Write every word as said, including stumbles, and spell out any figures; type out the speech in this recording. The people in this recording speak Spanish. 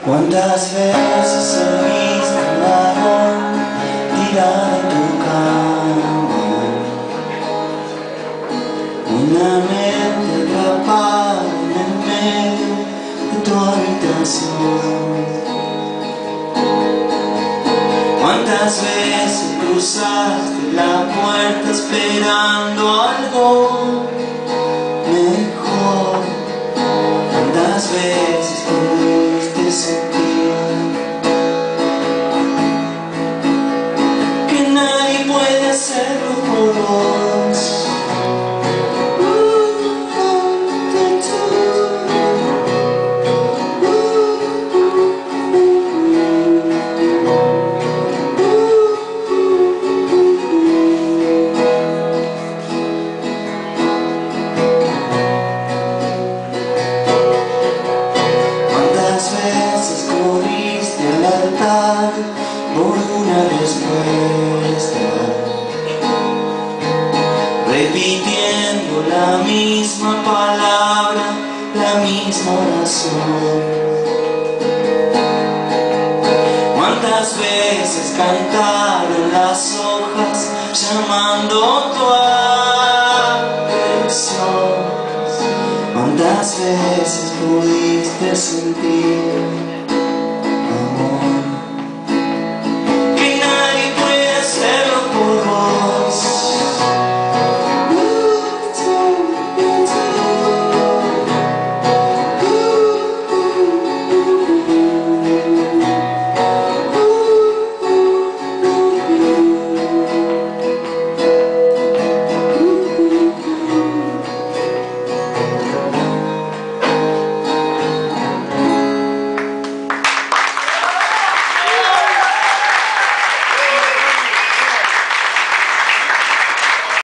¿Cuántas veces oíste un ladrón tirado en tu cama? Una mente atrapada en el medio de tu habitación. ¿Cuántas veces cruzaste la puerta esperando algo mejor? ¿Cuántas veces pudiste sentir que nadie puede hacerlo por vos? Por una respuesta, repitiendo la misma palabra, la misma oración. ¿Cuántas veces cantaron las hojas llamando tu atención? ¿Cuántas veces pudiste sentir